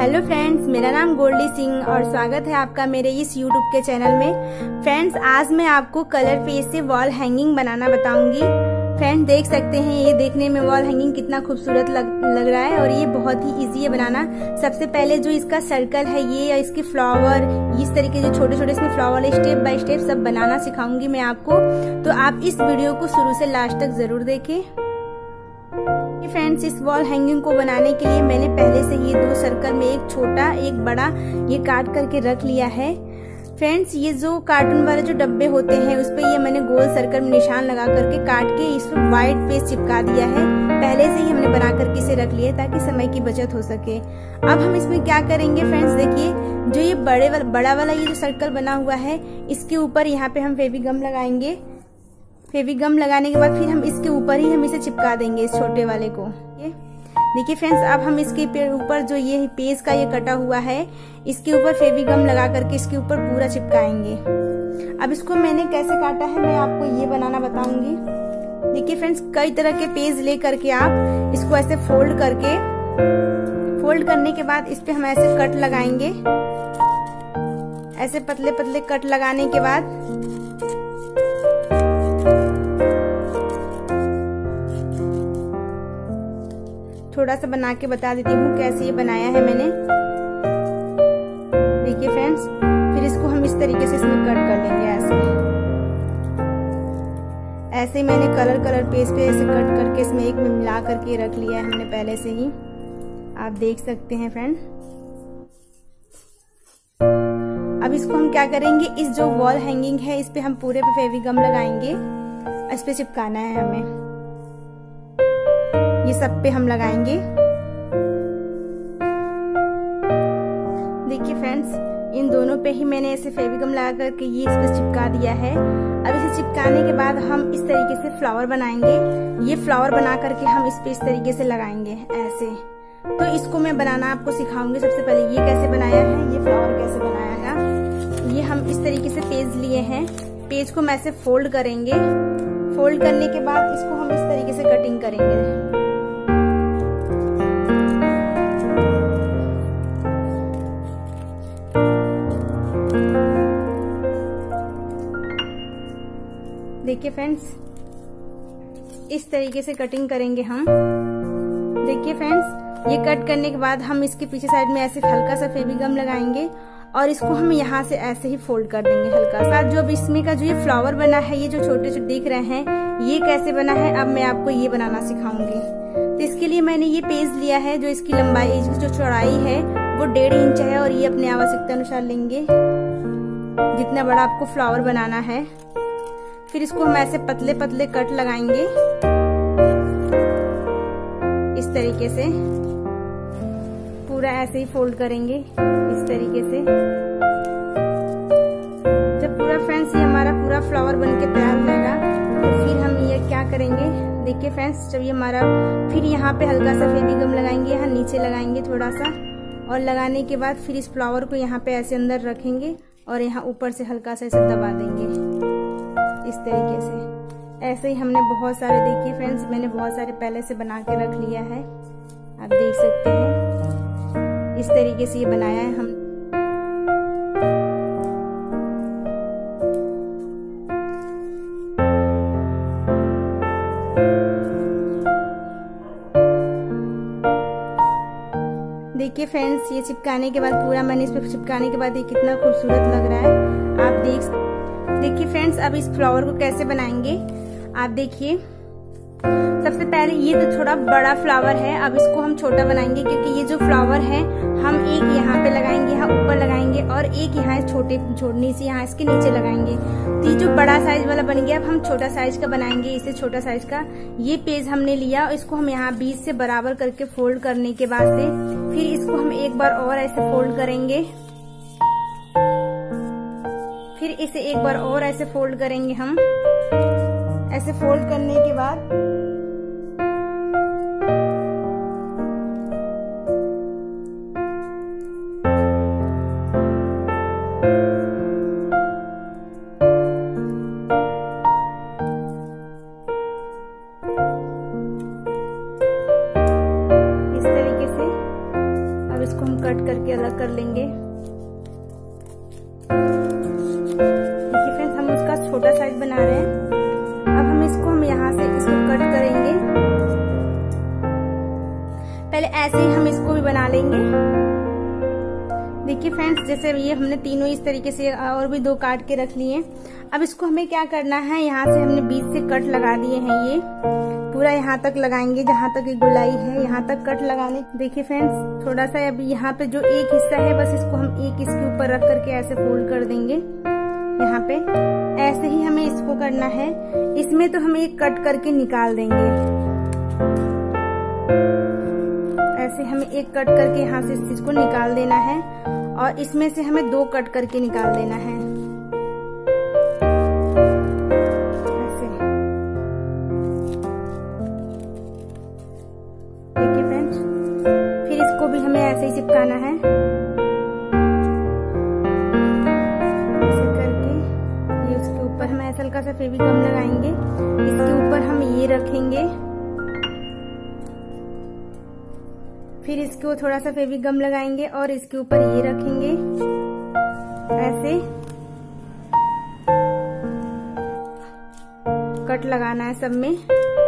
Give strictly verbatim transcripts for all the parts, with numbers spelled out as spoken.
Hello friends, मेरा नाम गोल्डी सिंह और स्वागत है आपका मेरे इस यूट्यूब के चैनल में। फ्रेंड्स, आज मैं आपको कलर पेज से वॉल हैंगिंग बनाना बताऊंगी। फ्रेंड्स, देख सकते हैं ये देखने में वॉल हैंगिंग कितना खूबसूरत लग, लग रहा है और ये बहुत ही इजी है बनाना। सबसे पहले जो इसका सर्कल है ये, इसके फ्लावर, इस तरीके जो छोटे छोटे इसमें फ्लावर स्टेप बाय स्टेप सब बनाना सिखाऊंगी मैं आपको। तो आप इस वीडियो को शुरू से लास्ट तक जरूर देखें। फ्रेंड्स, इस वॉल हैंगिंग को बनाने के लिए मैंने पहले से ही दो सर्कल में एक छोटा एक बड़ा ये काट करके रख लिया है। फ्रेंड्स, ये जो कार्टून वाले जो डब्बे होते हैं उस पे ये मैंने गोल सर्कल में निशान लगा करके काट के इसमें व्हाइट पेज चिपका दिया है। पहले से ही हमने बना करके इसे रख लिया ताकि समय की बचत हो सके। अब हम इसमें क्या करेंगे फ्रेंड्स, देखिए जो ये बड़े वाला बड़ा वाला ये जो सर्कल बना हुआ है इसके ऊपर यहाँ पे हम फेविगम लगाएंगे। फेविगम लगाने के बाद फिर हम इसके ऊपर ही हम इसे चिपका देंगे इस छोटे वाले को। ये देखिए फ्रेंड्स, अब हम इसके ऊपर जो ये पेज का ये कटा हुआ है इसके ऊपर फेविगम लगा करके इसके ऊपर पूरा चिपकाएंगे। अब इसको मैंने कैसे काटा है मैं आपको ये बनाना बताऊंगी। देखिए फ्रेंड्स, कई तरह के पेज ले करके आप इसको ऐसे फोल्ड करके फोल्ड करने के बाद इस पे हम ऐसे कट लगाएंगे। ऐसे पतले पतले कट लगाने के बाद थोड़ा सा बना के बता देती हूँ कैसे ये बनाया है मैंने। देखिए फ्रेंड्स, फिर इसको हम इस तरीके से इसमें कट कर लेंगे। ऐसे ऐसे ही मैंने कलर कलर पेज पे ऐसे कट करके इसमें एक में मिला करके रख लिया है हमने पहले से ही, आप देख सकते हैं फ्रेंड। अब इसको हम क्या करेंगे, इस जो वॉल हैंगिंग है इस पे हम पूरे पे फेविगम लगाएंगे। इस पे चिपकाना है हमें, ये सब पे हम लगाएंगे। देखिए फ्रेंड्स, इन दोनों पे ही मैंने ऐसे फेविगम लगा करके ये इस पे चिपका दिया है। अब इसे चिपकाने के बाद हम इस तरीके से फ्लावर बनाएंगे। ये फ्लावर बना करके हम इस पे इस तरीके से लगाएंगे ऐसे। तो इसको मैं बनाना आपको सिखाऊंगी। सबसे पहले ये कैसे बनाया है, ये फ्लावर कैसे बनाया है। ये हम इस तरीके से पेज लिए हैं, पेज को हम ऐसे फोल्ड करेंगे। फोल्ड करने के बाद इसको हम इस तरीके से कटिंग करेंगे। देखिए फ्रेंड्स, इस तरीके से कटिंग करेंगे हम। देखिए फ्रेंड्स, ये कट करने के बाद हम इसके पीछे साइड में ऐसे हल्का सा फेविगम लगाएंगे और इसको हम यहाँ से ऐसे ही फोल्ड कर देंगे हल्का सा। जो अब इसमें का जो ये फ्लावर बना है, ये जो छोटे छोटे दिख रहे हैं, ये कैसे बना है अब मैं आपको ये बनाना सिखाऊंगी। तो इसके लिए मैंने ये पेज लिया है, जो इसकी लंबाई जो चौड़ाई है वो डेढ़ इंच है और ये अपने आवश्यकता अनुसार लेंगे जितना बड़ा आपको फ्लावर बनाना है। फिर इसको हम ऐसे पतले पतले कट लगाएंगे इस तरीके से, पूरा ऐसे ही फोल्ड करेंगे इस तरीके से। जब पूरा फ्रेंड्स ये हमारा पूरा फ्लावर बनके तैयार हो जाएगा तो फिर हम ये क्या करेंगे। देखिए फ्रेंड्स, जब ये हमारा फिर यहाँ पे हल्का सा फेविगम लगाएंगे, यहाँ नीचे लगाएंगे थोड़ा सा, और लगाने के बाद फिर इस फ्लावर को यहाँ पे ऐसे अंदर रखेंगे और यहाँ ऊपर से हल्का सा ऐसे दबा देंगे इस तरीके से। ऐसे ही हमने बहुत सारे, देखिए फ्रेंड्स, मैंने बहुत सारे पहले से बना के रख लिया है, आप देख सकते हैं। इस तरीके से ये बनाया है हम। देखिए फ्रेंड्स, ये चिपकाने के बाद पूरा मैंने इस पे चिपकाने के बाद ये कितना खूबसूरत लग रहा है, आप देख। देखिए फ्रेंड्स, अब इस फ्लावर को कैसे बनाएंगे आप देखिए। सबसे पहले ये तो थोड़ा बड़ा फ्लावर है, अब इसको हम छोटा बनाएंगे क्योंकि ये जो फ्लावर है हम एक यहाँ पे लगाएंगे, यहाँ ऊपर लगाएंगे और एक यहाँ छोटे छोड़ने से यहाँ इसके नीचे लगाएंगे। तो ये जो बड़ा साइज वाला बन गया, अब हम छोटा साइज का बनाएंगे। इसे छोटा साइज का ये पेज हमने लिया और इसको हम यहाँ बीच से बराबर करके फोल्ड करने के बाद से फिर इसको हम एक बार और ऐसे फोल्ड करेंगे। फिर इसे एक बार और ऐसे फोल्ड करेंगे हम। ऐसे फोल्ड करने के बाद इसको हम कट करके अलग कर लेंगे। देखिए फ्रेंड्स, हम उसका छोटा साइज बना रहे हैं। अब हम इसको हम यहाँ से इसको कट करेंगे। पहले ऐसे ही हम इसको भी बना लेंगे। देखिए फ्रेंड्स, जैसे ये हमने तीनों इस तरीके से और भी दो काट के रख लिए। अब इसको हमें क्या करना है, यहाँ से हमने बीच से कट लगा दिए हैं, ये पूरा यहाँ तक लगाएंगे जहाँ तक ये गोलाई है, यहाँ तक कट लगाने। देखिए फ्रेंड्स, थोड़ा सा अब यहाँ पे जो एक हिस्सा है बस इसको हम एक इसके ऊपर रख करके ऐसे फोल्ड कर देंगे। यहाँ पे ऐसे ही हमें इसको करना है। इसमें तो हम एक कट करके निकाल देंगे, ऐसे हमें एक कट करके यहाँ से इस चीज को निकाल देना है और इसमें से हमें दो कट करके निकाल देना है ऐसे। देखिए फ्रेंड्स, फिर इसको भी हमें ऐसे ही चिपकाना है, ऐसे करके ये उसके ऊपर हम ऐसा हल्का सा फेविगम लगाएंगे। इसके ऊपर हम ये रखेंगे, फिर इसको थोड़ा सा फेविगम लगाएंगे और इसके ऊपर ये रखेंगे ऐसे। कट लगाना है सब में।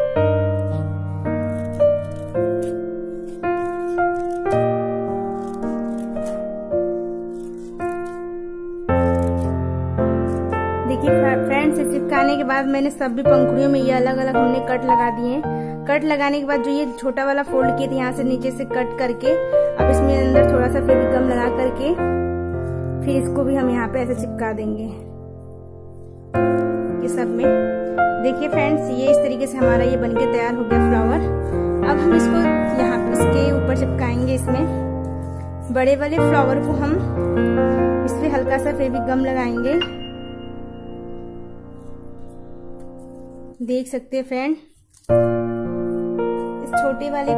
देखिए फ्रेंड्स, चिपकाने के बाद मैंने सब भी पंखुड़ियों में ये अलग अलग हमने कट लगा दिए। कट लगाने के बाद जो ये छोटा वाला फोल्ड किए थे यहाँ से नीचे से कट करके अब इसमें अंदर थोड़ा सा फेविगम लगा करके फिर इसको भी हम यहाँ पे ऐसे चिपका देंगे ये सब में। देखिए फ्रेंड्स, ये इस तरीके से हमारा ये बनके तैयार हो गया फ्लावर। अब हम इसको यहाँ इसके ऊपर चिपकाएंगे। इसमें बड़े वाले फ्लावर को हम इसमें हल्का सा फेविगम लगाएंगे। देख सकते हैं फ्रेंड, इस छोटे वाले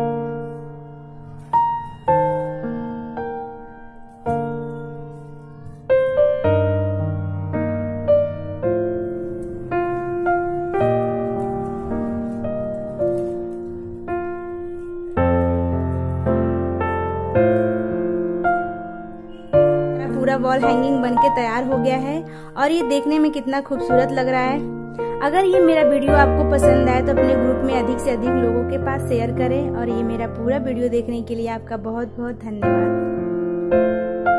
पूरा वॉल हैंगिंग बनके तैयार हो गया है और ये देखने में कितना खूबसूरत लग रहा है। अगर ये मेरा वीडियो आपको पसंद आए तो अपने ग्रुप में अधिक से अधिक लोगों के पास शेयर करें और ये मेरा पूरा वीडियो देखने के लिए आपका बहुत बहुत धन्यवाद।